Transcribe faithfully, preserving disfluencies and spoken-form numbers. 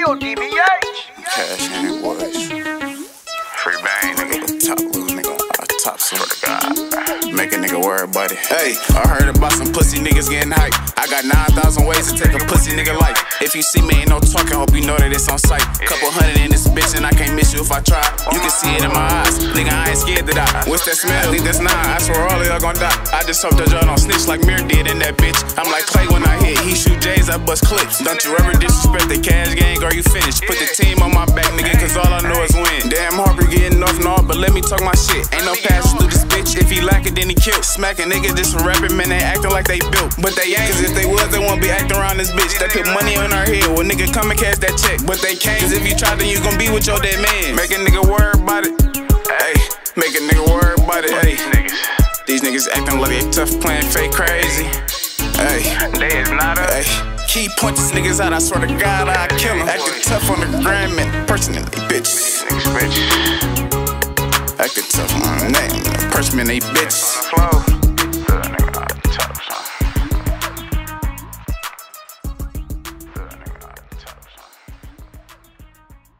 O D B H. Cash and it was. Free bang, nigga. Top little nigga. Uh, top Swear son. to God. Make a nigga worry about it. Hey, I heard about some pussy niggas getting hype. I got nine thousand ways to take a pussy nigga life. If you see me, ain't no talking, hope you know that it's on sight. Couple hundred in this bitch, and I can't miss you if I try. You can see it in my eyes. Nigga, I ain't scared to die. What's that smell? I think that's nine. I swear all of y'all gon' die. I just hope that y'all don't snitch like Mir did in that bitch. I'm like Clay when I hit. He shoot J's, I bust clips. Don't you ever disrespect the cash gang or you finished. Put the team on my back, nigga, cause all I know is win. Damn, Harper getting off and all, but let me talk my shit. Ain't no passes through this bitch. If he lack it, then he kill. Smacking niggas just for rapping, man, they acting like they built. But they ain't, cause if they was, they won't be acting around this bitch. They put money on our head, well, nigga, come and cash that check. But they can't, cause if you try, then you gon' be with your dead man. Make a nigga worry about it. Hey, make a nigga worry about it. Hey, these niggas acting like they tough, playing fake crazy. Hey, They is not a. hey, keep punch these niggas out, I swear to God, I kill them. Acting tough on the gram, man, personally, bitch. Niggas, bitch. Acting tough on the name, person, man, they bitch. On the floor.